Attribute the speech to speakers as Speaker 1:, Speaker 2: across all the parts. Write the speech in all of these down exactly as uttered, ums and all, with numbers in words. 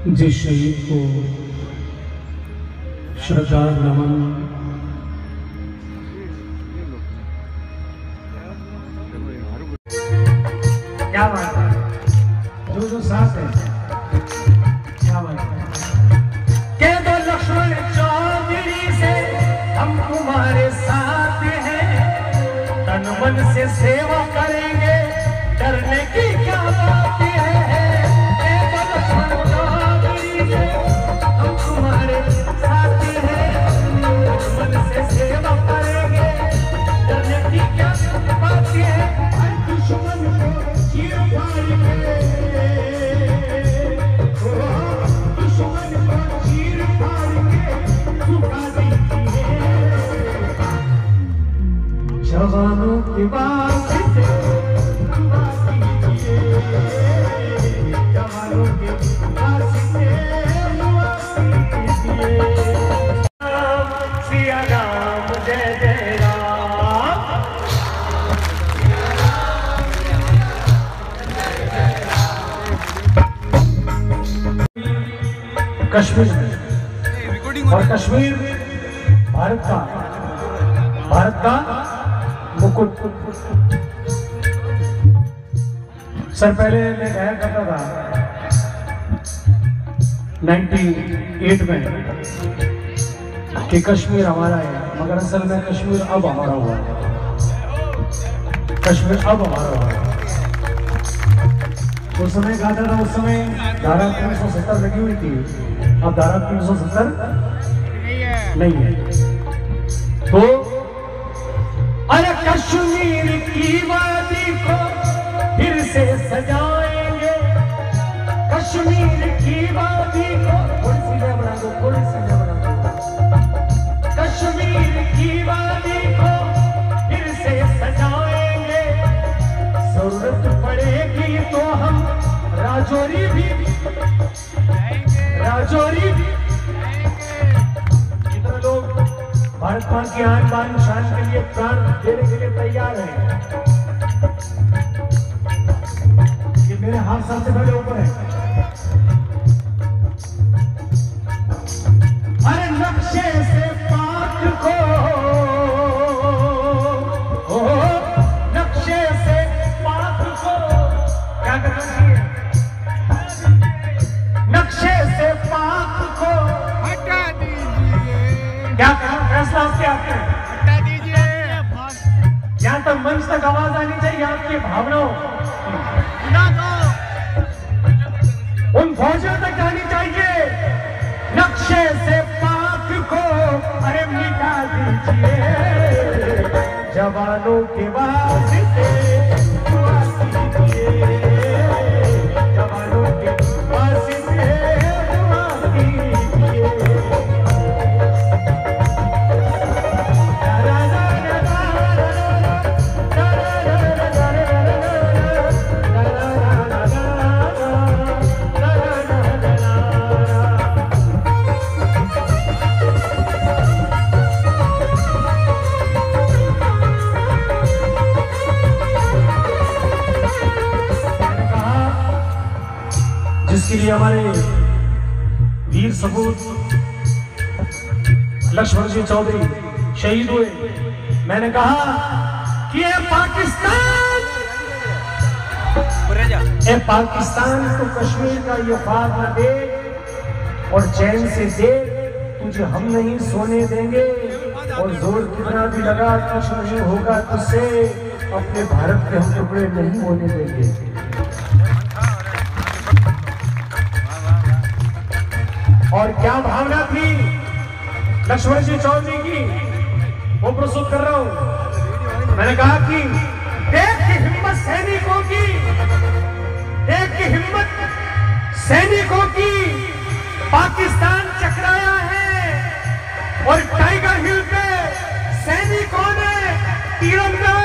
Speaker 1: जिस शहीद को श्रद्धा नमन। क्या बात है, जो जो साथ है, क्या बात है। कह दो लक्ष्मण चौधरी से हम तुम्हारे साथ हैं, तन मन से सेवा करेंगे, डरने की क्या बात है। जवानों की बात जवानों की बात सिया राम जय जय राम। कश्मीर और कश्मीर भारत का भारत का मुकुट। सर पहले मैं कहा करता था अट्ठानवे में कि कश्मीर हमारा है, मगर असल में कश्मीर अब हमारा हुआ है। कश्मीर अब हमारा हुआ है। उस समय कहा था, उस समय धारा तीन सौ सत्तर लगी हुई थी, अब धारा तीन सौ सत्तर नहीं है। तो अरे कश्मीर की वादी को फिर से सजाएंगे, कश्मीर की वादी को थोड़ी सी मैं बना दो, थोड़ी सी मैं बना दो। कश्मीर की वादी को फिर से सजाएंगे, जरूरत पड़ेगी तो हम राजौरी भी राजौरी भी। कितने लोग भारत मां की आन बान शान के लिए प्राण देने के लिए तैयार है। ये मेरे हाथ सबसे पहले ऊपर है। अरे नक्शे से पाक को, ओ नक्शे से पाक को क्या करना चाहिए? नक्शे से पाक को हटा दीजिए। क्या करना फैसला आपके हाथ में, हटा दीजिए। यहाँ तक मंच तक आवाज आनी चाहिए आपकी भावनाओं, उन फौजियों तक जानी चाहिए। नक्शे से पाक को अरे मिटा दीजिए, जवानों के वास्ते दुआ कीजिए, जवानों के वास्ते दुआ कीजिए। जिसके लिए हमारे वीर सपूत लक्ष्मण जी चौधरी शहीद हुए, मैंने कहा कि ये पाकिस्तान ये पाकिस्तान तो कश्मीर का ये ख्वाब न दे और चैन से दे, तुझे हम नहीं सोने देंगे, और जोर कितना भी लगा कुछ नहीं होगा तुझसे, अपने भारत के हम टुकड़े नहीं होने देंगे। और क्या भावना थी लक्ष्मण जी चौधरी की, वो प्रस्तुत कर रहा हूं। मैंने कहा कि देख की हिम्मत सैनिकों की, देख की हिम्मत सैनिकों की, पाकिस्तान चकराया है और टाइगर हिल पे सैनिकों ने तिरंगा।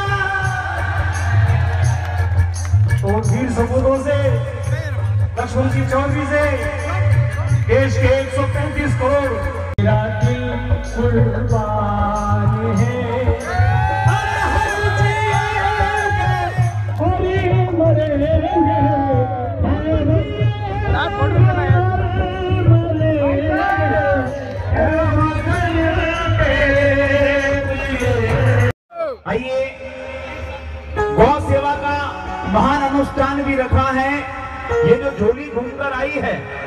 Speaker 1: तो वीर सपूतों से लक्ष्मण जी चौधरी से देश के एक सौ पैंतीस करोड़ मेरा दिल कुर्बान है। अरे हम जिएंगे, हम मरेंगे,
Speaker 2: सामान भी रखा है। ये जो झोली घूमकर आई है